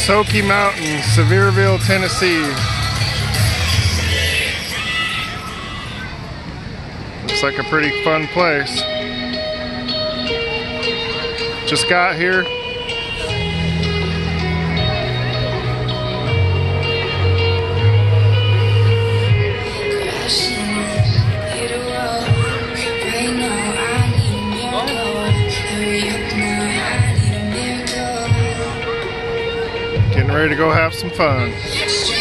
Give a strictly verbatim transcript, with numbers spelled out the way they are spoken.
Sokey Mountain, Sevierville, Tennessee. Looks like a pretty fun place. Just got here. Getting ready to go have some fun.